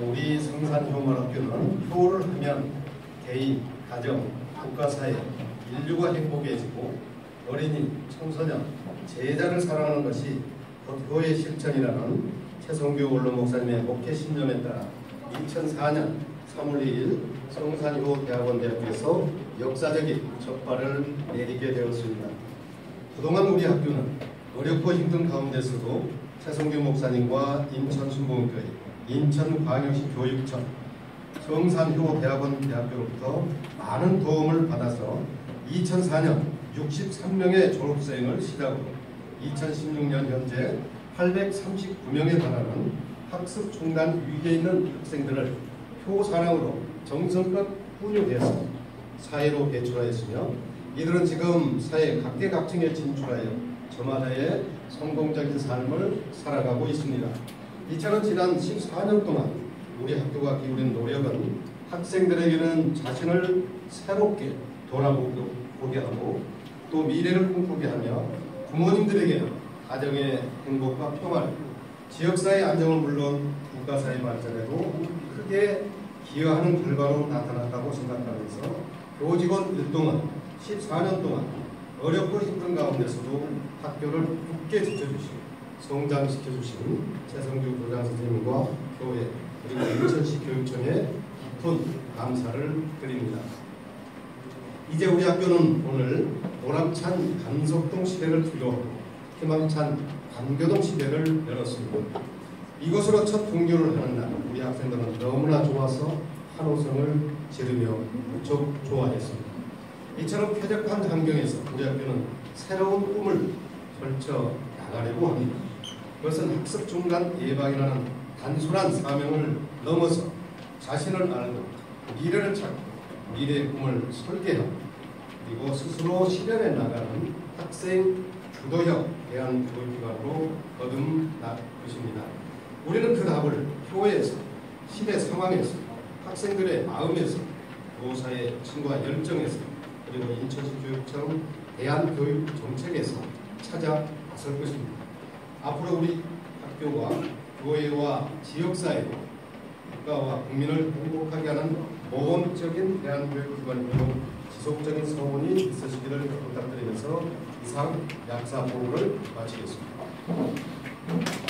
우리 성산효만학교는 효를 하면 개인, 가정, 국가, 사회, 인류가 행복해지고 어린이, 청소년, 제자를 사랑하는 것이 곧 효의 실천이라는 최성규 원로 목사님의 목회 신념에 따라 2004년 3월 2일 성산효대학원대학교에서 역사적인 첫 발을 내딛게 되었습니다. 그동안 우리 학교는 어렵고 힘든 가운데서도 최성규 목사님과 인천순복음교회, 인천광역시 교육청, 성산효대학원대학교로부터 많은 도움을 받아서 2004년 63명의 졸업생을 시작으로 2016년 현재 839명에 달하는 학습 중단 위기에 있는 학생들을 효사랑으로 정성껏 훈육해서 사회로 배출하였으며 이들은 지금 사회 각계각층에 진출하여 저마다의 성공적인 삶을 살아가고 있습니다. 이처럼 지난 14년 동안 우리 학교가 기울인 노력은 학생들에게는 자신을 새롭게 돌아보게 하고 또 미래를 꿈꾸게 하며 부모님들에게는 가정의 행복과 평화를, 지역사회 안정은 물론 국가사회 발전에도 크게 기여하는 결과로 나타났다고 생각하면서 교직원 일동은 14년 동안 어렵고 힘든 가운데서도 학교를 굳게 지켜주시고 성장시켜주신 최성규 교장선생님과 교회 그리고 인천시 교육청에 깊은 감사를 드립니다. 이제 우리 학교는 오늘 보람찬 간석동 시대를 필요하고 희망찬 관교동 시대를 열었습니다. 이곳으로 첫 등교를 하는 날 우리 학생들은 너무나 좋아서 환호성을 지르며 무척 좋아했습니다. 이처럼 쾌적한 환경에서 우리 학교는 새로운 꿈을 펼쳐 나가려고 합니다. 그것은 학습 중단 예방이라는 단순한 사명을 넘어서 자신을 알고 미래를 찾고 미래의 꿈을 설계하고 그리고 스스로 실현해 나가는 학생 주도형 대한교육기관으로 거듭날 것입니다. 우리는 그 답을 교회에서, 시대 상황에서, 학생들의 마음에서, 교사의 친구와 열정에서 그리고 인천시 교육청 대한교육 정책에서 찾아 나설 것입니다. 앞으로 우리 학교와 교회와 지역사회, 국가와 국민을 행복하게 하는 모범적인 대한교육기관으로 지속적인 성원이 있으시기를 부탁드리면서 이상 약사 보고를 마치겠습니다.